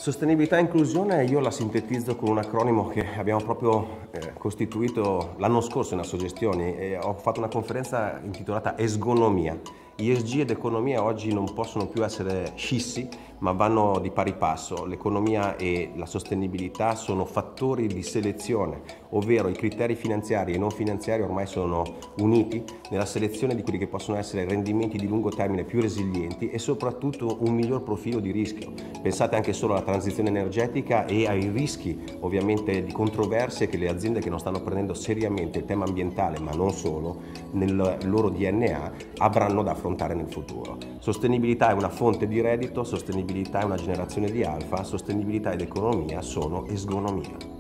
Sostenibilità e inclusione io la sintetizzo con un acronimo che abbiamo proprio costituito l'anno scorso in Assogestioni e ho fatto una conferenza intitolata Esgonomia. ESG ed economia oggi non possono più essere scissi, ma vanno di pari passo. L'economia e la sostenibilità sono fattori di selezione, ovvero i criteri finanziari e non finanziari ormai sono uniti nella selezione di quelli che possono essere rendimenti di lungo termine più resilienti e soprattutto un miglior profilo di rischio. Pensate anche solo alla transizione energetica e ai rischi ovviamente di controversie che le aziende che non stanno prendendo seriamente il tema ambientale, ma non solo, nel loro DNA avranno da affrontare nel futuro. Sostenibilità è una fonte di reddito, sostenibilità è una generazione di alfa, sostenibilità ed economia sono esgonomia.